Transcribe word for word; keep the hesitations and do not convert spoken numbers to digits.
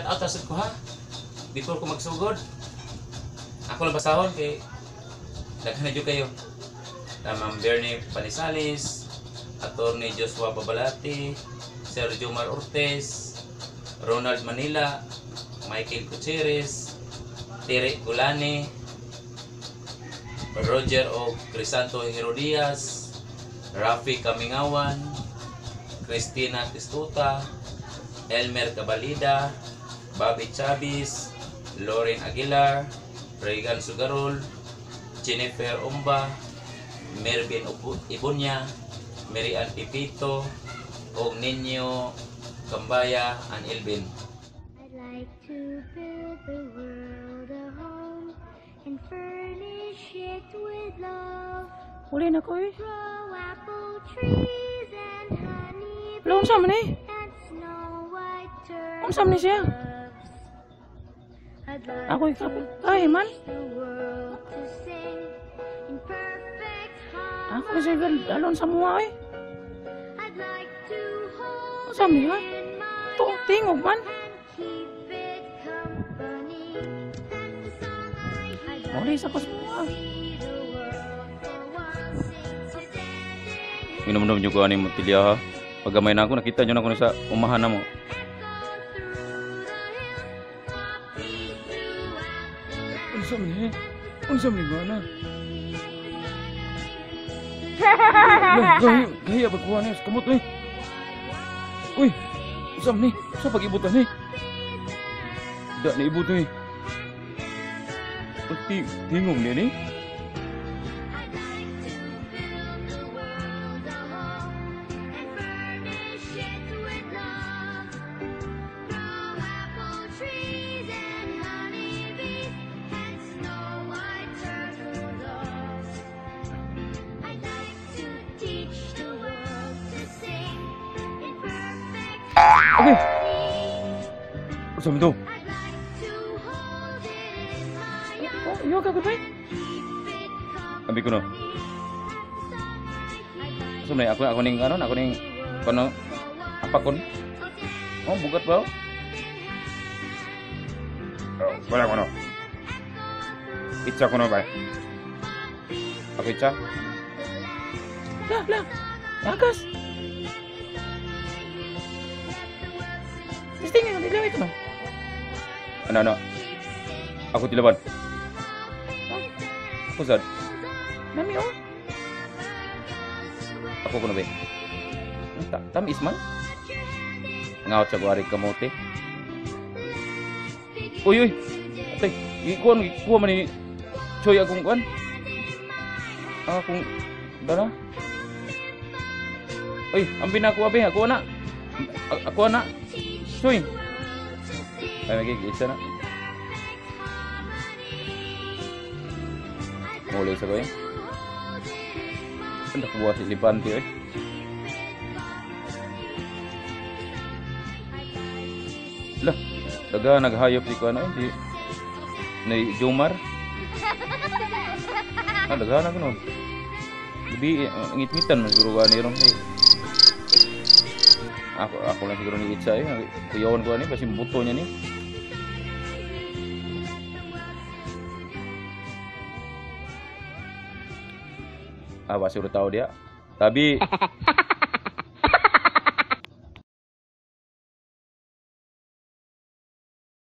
out asad ko ha. Before ko magsugod. Ako lang basahon kay daghan na jud kayo. Ma'am Bernie Panisalis, Attorney Joshua Babalati, Sergio Mar Ortez, Ronald Manila, Michael Gutierrez, Tere Gulani, Roger O. Crisanto Herodias, Rafi Kamingawan, Cristina Tistuta, Elmer Cabalida, Bobby Chavez, Lauren Aguilar, Regan Sugarol, Jennifer Umba, Mervin Ibunya, Mary Ann Pipito, og Ninyo Kambaya and Elvin. I'd like to build the world a home and furnish it with love. Uli na ko eh. Grow apple trees and honey Wala kong sama ni. and snow white Kung sama ni siya. turtles. I'd like Ako ikapit. Ay man. the world to sing in perfect Ako harmony. kasi alon sa mga eh. I'd like to hold Sama it niya. in my To, tingog man. and keep it company. That's the song I hear. Uli sa ko sa mga. See the world for once standing Minum-minum juga ni Mutilia ha. Pagamay na ako, nakita nyo na ako sa umahan na mo. Unsa man ni? Unsa man ni gana? Gaya, gaya bagkuhan ni kamot ni. Uy, unsa man ni? Unsa pag-ibutan ni? Da na ibut ni. Pati tingong ni ni. Okay. Unsa man to? Oh, iyo ka gud. Abi ko no. Unsa man ako ako ning ano, ako ning kono apa kon? Oh, bugat ba? Oh, wala kono. Itsa kono ba? Ako itsa. Lah, lah. Bagus. Tingin na dilawit mo. Ano ano? Ako tilaban. Oh, ako sad. Nami oh. Ako kuno ba? Ta tamis man. Ngaot sa guari kamote. Uy uy. Atay, ikuan ikuan man ni Choy akong kuan. Akong dala. Uy, ambi na ako abi, ako na. Ako na. Choy. Ay, magigitsa na. Mulai sa ko eh. Ang nakuha si Lipanti eh. Lah, daga naghayop si ko ano eh. Si Nay Jomar. Ah, daga na gano'n. Gabi, ngit-ngitan mas siguro ka nirong eh. Ako ako lang siguro ni Itza eh. Kuyawan ko ani kasi buto niya ni. Ah, baru tahu dia. Tapi